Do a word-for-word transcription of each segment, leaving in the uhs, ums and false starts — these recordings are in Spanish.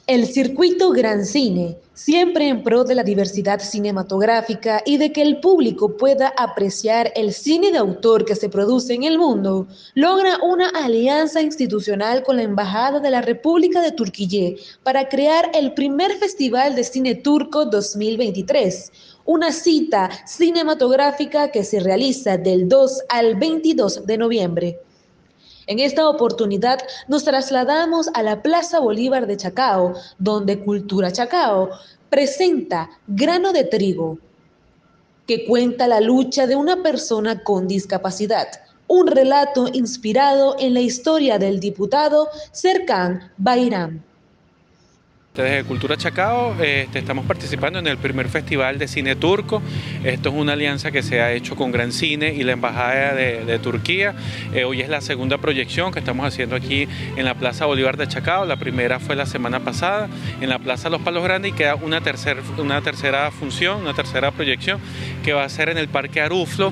El circuito Gran Cine, siempre en pro de la diversidad cinematográfica y de que el público pueda apreciar el cine de autor que se produce en el mundo, logra una alianza institucional con la Embajada de la República de Turquía para crear el primer Festival de Cine Turco dos mil veintitrés, una cita cinematográfica que se realiza del dos al veintidós de noviembre. En esta oportunidad nos trasladamos a la Plaza Bolívar de Chacao, donde Cultura Chacao presenta Grano de Trigo, que cuenta la lucha de una persona con discapacidad, un relato inspirado en la historia del diputado Serkan Bayram. Desde Cultura Chacao este, estamos participando en el primer festival de cine turco. Esto es una alianza que se ha hecho con Gran Cine y la Embajada de, de Turquía. Eh, hoy es la segunda proyección que estamos haciendo aquí en la Plaza Bolívar de Chacao. La primera fue la semana pasada en la Plaza Los Palos Grandes y queda una, tercer, una tercera función, una tercera proyección que va a ser en el Parque Aruflo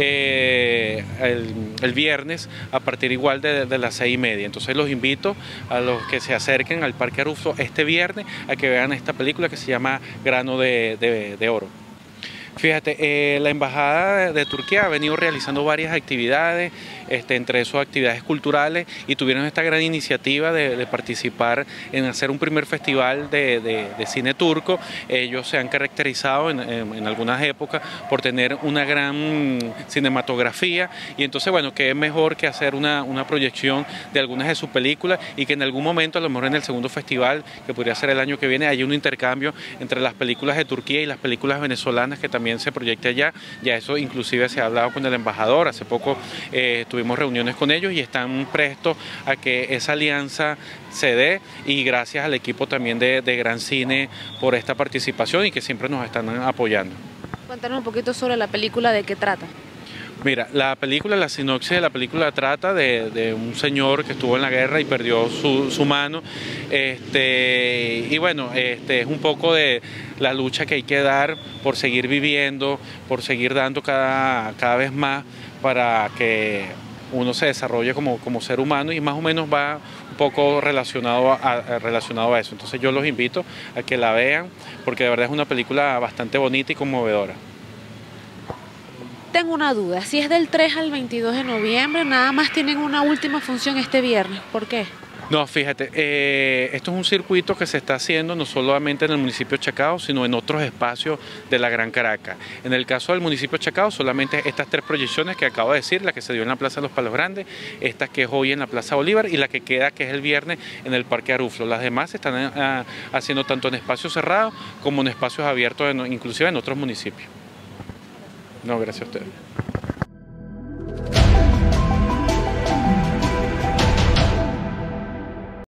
eh, el, el viernes a partir igual de, de las seis y media. Entonces los invito a los que se acerquen al Parque Aruflo este viernes a que vean esta película que se llama Grano de, de, de Oro. Fíjate, eh, la Embajada de, de Turquía ha venido realizando varias actividades, este, entre esas actividades culturales, y tuvieron esta gran iniciativa de, de participar en hacer un primer festival de, de, de cine turco. Ellos se han caracterizado en, en, en algunas épocas por tener una gran cinematografía, y entonces, bueno, qué mejor que hacer una, una proyección de algunas de sus películas y que en algún momento, a lo mejor en el segundo festival, que podría ser el año que viene, haya un intercambio entre las películas de Turquía y las películas venezolanas que también se proyecte allá. Ya eso inclusive se ha hablado con el embajador, hace poco eh, tuvimos reuniones con ellos y están prestos a que esa alianza se dé, y gracias al equipo también de, de Gran Cine por esta participación y que siempre nos están apoyando. Cuéntanos un poquito sobre la película, ¿de qué trata? Mira, la película, la sinopsis de la película trata de, de un señor que estuvo en la guerra y perdió su, su mano, este, y bueno, este, es un poco de la lucha que hay que dar por seguir viviendo, por seguir dando cada, cada vez más para que uno se desarrolle como, como ser humano, y más o menos va un poco relacionado a, a, relacionado a eso. Entonces yo los invito a que la vean, porque de verdad es una película bastante bonita y conmovedora. Tengo una duda, si es del tres al veintidós de noviembre, nada más tienen una última función este viernes, ¿por qué? No, fíjate, eh, esto es un circuito que se está haciendo no solamente en el municipio de Chacao, sino en otros espacios de la Gran Caracas. En el caso del municipio de Chacao, solamente estas tres proyecciones que acabo de decir, la que se dio en la Plaza de los Palos Grandes, esta que es hoy en la Plaza Bolívar y la que queda, que es el viernes, en el Parque Aruflo. Las demás se están a, haciendo tanto en espacios cerrados como en espacios abiertos, en, inclusive en otros municipios. No, gracias a ustedes.